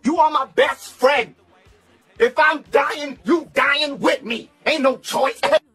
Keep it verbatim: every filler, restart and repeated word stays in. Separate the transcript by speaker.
Speaker 1: You are my best friend. If I'm dying, you dying with me. Ain't no choice.